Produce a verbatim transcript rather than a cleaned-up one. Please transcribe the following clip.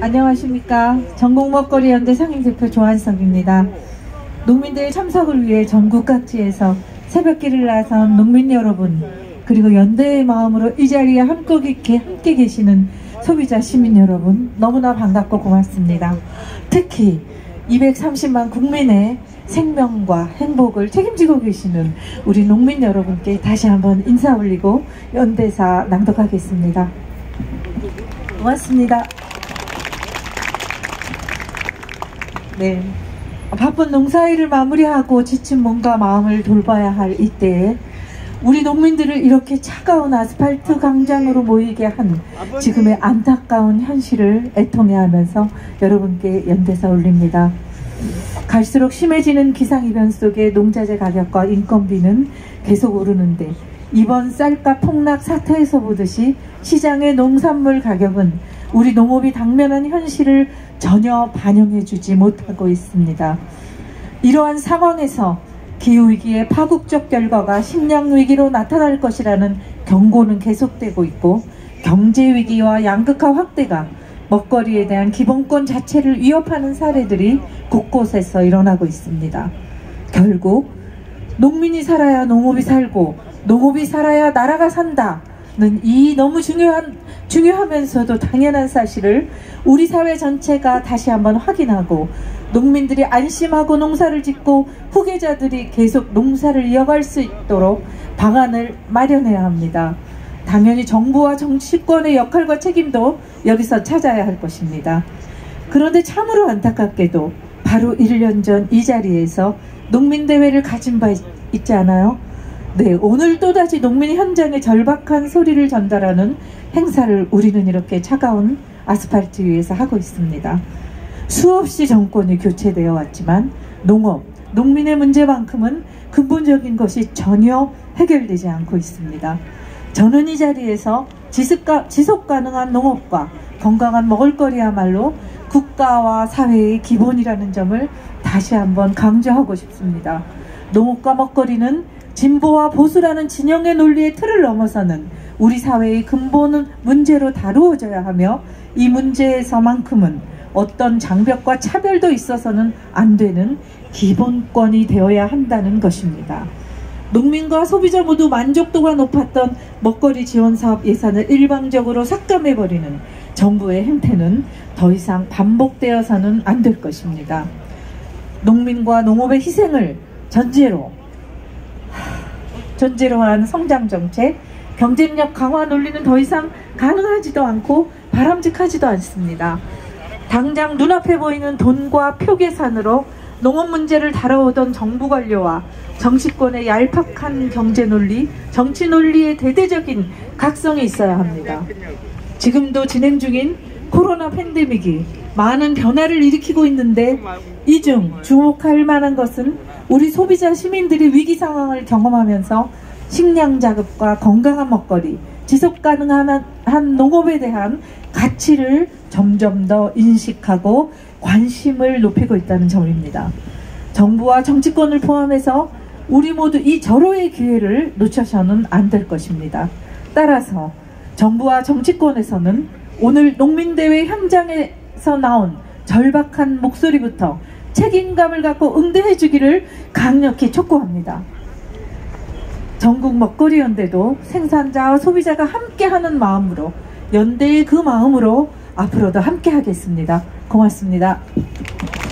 안녕하십니까. 전국먹거리연대 상임대표 조한석입니다. 농민대회 참석을 위해 전국 각지에서 새벽길을 나선 농민 여러분, 그리고 연대의 마음으로 이 자리에 함께, 함께 계시는 소비자 시민 여러분, 너무나 반갑고 고맙습니다. 특히 이백삼십만 국민의 생명과 행복을 책임지고 계시는 우리 농민 여러분께 다시 한번 인사 올리고 연대사 낭독하겠습니다. 고맙습니다. 네, 바쁜 농사일을 마무리하고 지친 몸과 마음을 돌봐야 할 이때에 우리 농민들을 이렇게 차가운 아스팔트 광장으로 모이게 한 지금의 안타까운 현실을 애통해하면서 여러분께 연대사 올립니다. 갈수록 심해지는 기상이변 속에 농자재 가격과 인건비는 계속 오르는데 이번 쌀값 폭락 사태에서 보듯이 시장의 농산물 가격은 우리 농업이 당면한 현실을 전혀 반영해주지 못하고 있습니다. 이러한 상황에서 기후위기의 파국적 결과가 식량위기로 나타날 것이라는 경고는 계속되고 있고, 경제위기와 양극화 확대가 먹거리에 대한 기본권 자체를 위협하는 사례들이 곳곳에서 일어나고 있습니다. 결국 농민이 살아야 농업이 살고 농업이 살아야 나라가 산다는 이 너무 중요한, 중요하면서도 당연한 사실을 우리 사회 전체가 다시 한번 확인하고 농민들이 안심하고 농사를 짓고 후계자들이 계속 농사를 이어갈 수 있도록 방안을 마련해야 합니다. 당연히 정부와 정치권의 역할과 책임도 여기서 찾아야 할 것입니다. 그런데 참으로 안타깝게도 바로 일 년 전 이 자리에서 농민대회를 가진 바 있지 않아요? 네, 오늘 또다시 농민 현장의 절박한 소리를 전달하는 행사를 우리는 이렇게 차가운 아스팔트 위에서 하고 있습니다. 수없이 정권이 교체되어 왔지만 농업, 농민의 문제만큼은 근본적인 것이 전혀 해결되지 않고 있습니다. 저는 이 자리에서 지속가, 지속 가능한 농업과 건강한 먹을거리야말로 국가와 사회의 기본이라는 점을 다시 한번 강조하고 싶습니다. 농업과 먹거리는 진보와 보수라는 진영의 논리의 틀을 넘어서는 우리 사회의 근본 문제로 다루어져야 하며, 이 문제에서만큼은 어떤 장벽과 차별도 있어서는 안 되는 기본권이 되어야 한다는 것입니다. 농민과 소비자 모두 만족도가 높았던 먹거리 지원 사업 예산을 일방적으로 삭감해버리는 정부의 행태는 더 이상 반복되어서는 안 될 것입니다. 농민과 농업의 희생을 전제로 전제로 한 성장정책, 경쟁력 강화 논리는 더 이상 가능하지도 않고 바람직하지도 않습니다. 당장 눈앞에 보이는 돈과 표 계산으로 농업 문제를 다뤄오던 정부 관료와 정치권의 얄팍한 경제 논리, 정치 논리의 대대적인 각성이 있어야 합니다. 지금도 진행 중인 코로나 팬데믹이 많은 변화를 일으키고 있는데, 이 중 주목할 만한 것은 우리 소비자 시민들이 위기 상황을 경험하면서 식량 자급과 건강한 먹거리, 지속 가능한 한 농업에 대한 가치를 점점 더 인식하고 관심을 높이고 있다는 점입니다. 정부와 정치권을 포함해서 우리 모두 이 절호의 기회를 놓쳐서는 안 될 것입니다. 따라서 정부와 정치권에서는 오늘 농민대회 현장에서 나온 절박한 목소리부터 책임감을 갖고 응대해 주기를 강력히 촉구합니다. 전국 먹거리연대도 생산자와 소비자가 함께하는 마음으로, 연대의 그 마음으로 앞으로도 함께 하겠습니다. 고맙습니다.